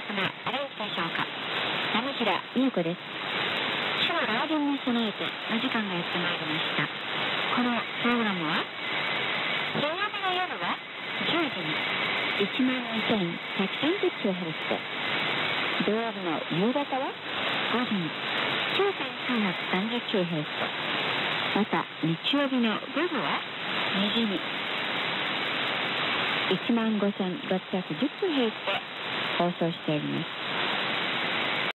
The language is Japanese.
様、お元気でしょうか。山平優子です。主の来臨に備えての時間がやってまいりました。このプログラムは土曜日の夜は10時に 12,130kHz、 土曜日の夕方は5時に 9,330kHz、 また日曜日の午後は2時に 15,610kHz で放送しております。